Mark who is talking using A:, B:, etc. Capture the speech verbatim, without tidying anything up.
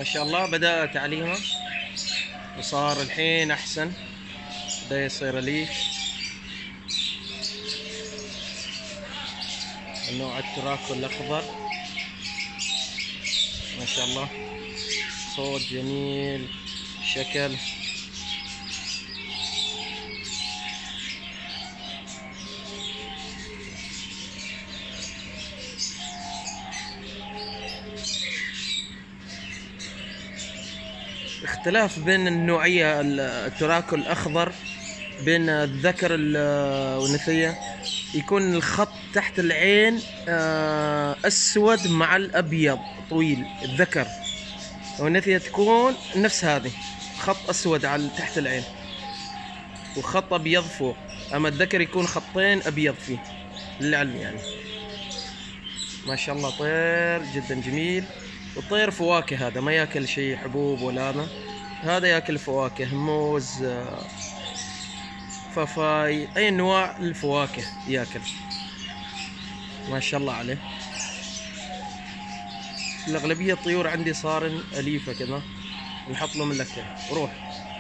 A: ما شاء الله بدأ تعليمه وصار الحين أحسن، بدأ يصير أليف. النوع التراكو الأخضر ما شاء الله، صوت جميل، شكل. اختلاف بين النوعية التراكو الأخضر بين الذكر والأنثية، يكون الخط تحت العين أسود مع الأبيض طويل، الذكر، والأنثية تكون نفس هذه، خط أسود على تحت العين وخط أبيض فوق، أما الذكر يكون خطين أبيض فيه للعلم يعني. ما شاء الله طير جدا جميل، والطير فواكه، هذا ما ياكل شيء حبوب ولا هذا، هذا ياكل فواكه، موز، ففاي، اي انواع الفواكه ياكل. ما شاء الله عليه. الاغلبيه الطيور عندي صار اليفه كذا، نحط لهم الاكل وروح.